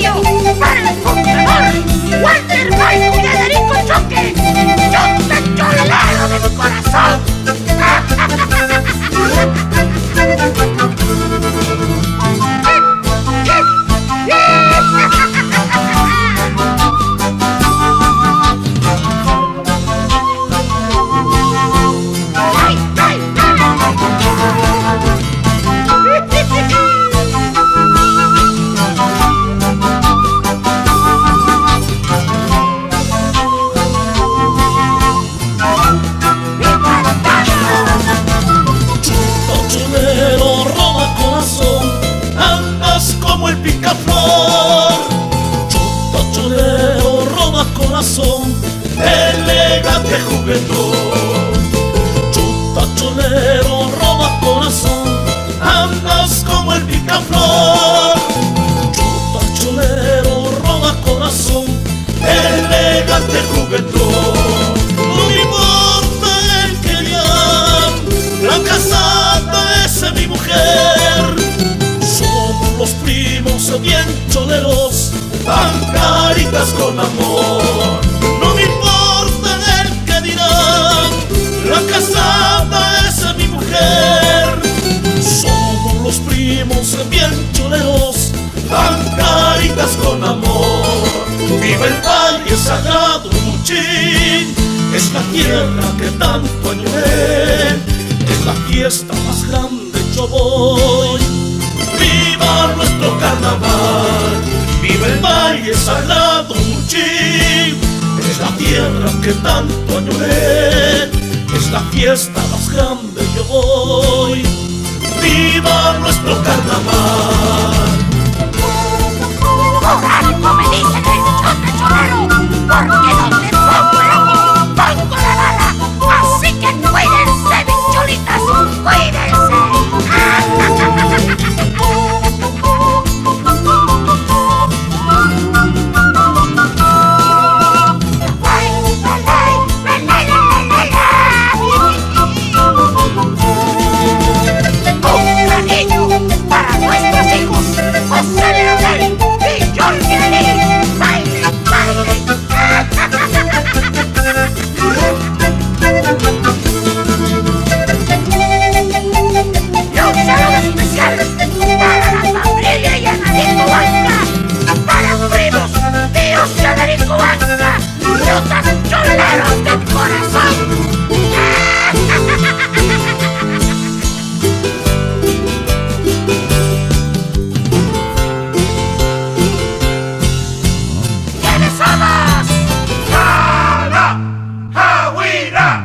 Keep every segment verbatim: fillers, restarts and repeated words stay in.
Carrillo, para el fundador, Walter Maico y Federico Choque, Chota Cholero de mi corazón. Elegante juguetón, chuta cholero, roba corazón, andas como el picaflor. Chuta cholero, roba corazón, elegante juguetón. No me importa el que dirán, la casada es mi mujer. Somos los primos bien choleros, tan caritas con amor. No me importa el que dirán, la casada es mi mujer. Somos los primos bien choleros, tan caritas con amor. Viva el valle sagrado Luchín, es la tierra que tanto añoré, es la fiesta más grande yo voy. Viva nuestro carnaval, viva el valle sagrado Luchín, es la tierra que tanto añoré, es la fiesta más grande yo voy. Viva nuestro carnaval. Por algo me dicen el Chota Cholero, porque donde pongo el ojo, pongo la bala. Así que cuídense, mis cholitas, cuídense. Choleros de corazón. ¿Quiénes somos? ¡Jala! ¡Jahuira!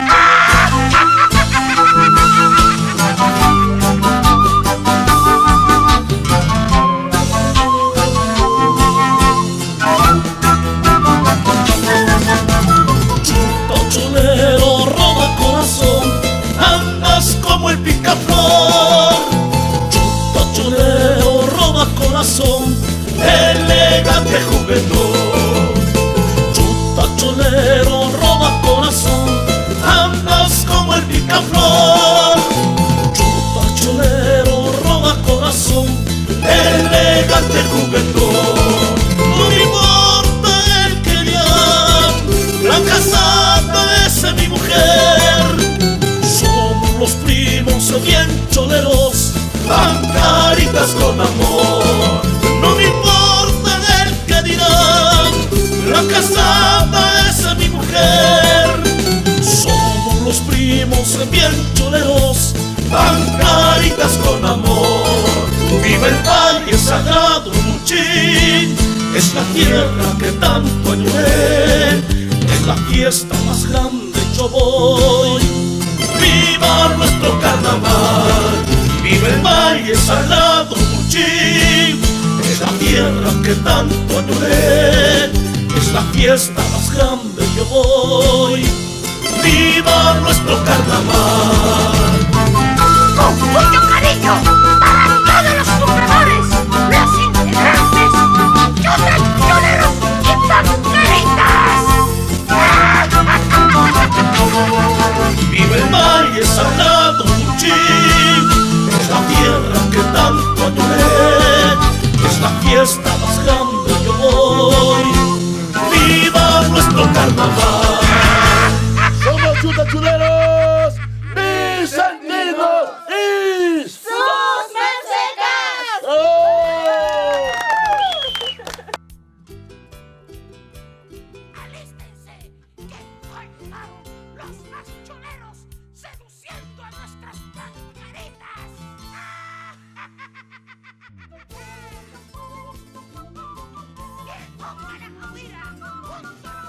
Como el picaflor, chuta cholero, roba corazón, elegante juguetón. Chuta cholero, roba corazón, andas como el picaflor. Chuta cholero, roba corazón, elegante juguetón. No me importa el que dirán, la casada es mi mujer. Los primos bien choleros, tan caritas con amor. No me importa el que dirán, la casada es mi mujer. Somos los primos bien choleros, tan caritas con amor. Viva el valle sagrado Luchín, es la tierra que tanto añoré, es la fiesta más grande yo voy. Viva nuestro carnaval, viva el valle sagrado Luchín, es la tierra que tanto añoré, es la fiesta más grande yo voy. Viva nuestro carnaval. Con mucho cariño para todos los compradores, los integrantes, chotas, choleros y pancaritas. Viva el valle sagrado Luchín, es la tierra que tanto añoré, es la fiesta más grande carnaval. Somos chutachuleros, mis sentidos y ¡Sus mercedes! ¡Oh! Alístense, que hoy llegaron los más chuleros seduciendo a nuestras pancaritas. Que pongan a Javiera junto a